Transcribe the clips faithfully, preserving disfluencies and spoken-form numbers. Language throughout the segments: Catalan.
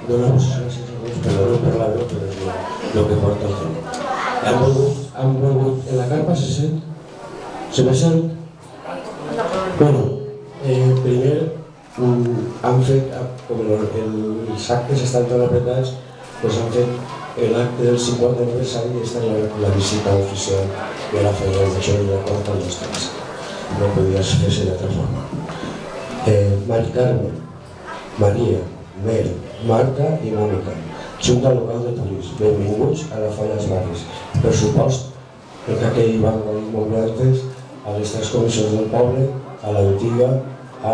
donar muchas gracias a Dios, pero no por la veu, pero es lo que porta el tema. Han volgut en la carpa, se sent? Se me sent? Bueno, primer han fet, com els actes estan tan apretats, han fet l'acte del cinquanta aniversari i està la visita oficial de la feina de això i la quarta als estats. No podia fer-se d'altra forma. Mari Carme, Maria, Mer, Marta i Mònica, Junta Local de Turisme, benvinguts a la Falla dels Barris. Per supost, el que aquell van dir molt antes, a les tres comissions del poble, a l'antiga, a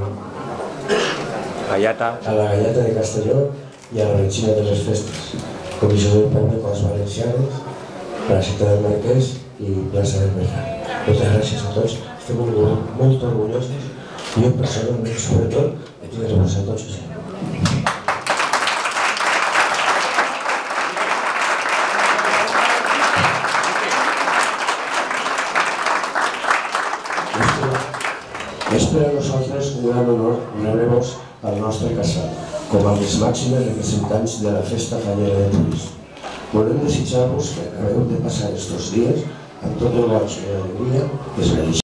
la Gallata de Castelló i a la Rencina de les Festes. Comissió del poble, Corts Valencianes, Placeta del Marquès i plaça del Mercat. Moltes gràcies a tots, estem molt orgullosos i jo personalment, sobretot, de tindre-vos a tots. És per a nosaltres un gran honor rebre-vos al nostre casal, com a les màximes representants de la Festa Fallera de Turisme. Volem desitjar-vos que acabeu de passar estos dies amb tot el goig i l'alegria que es mereixen.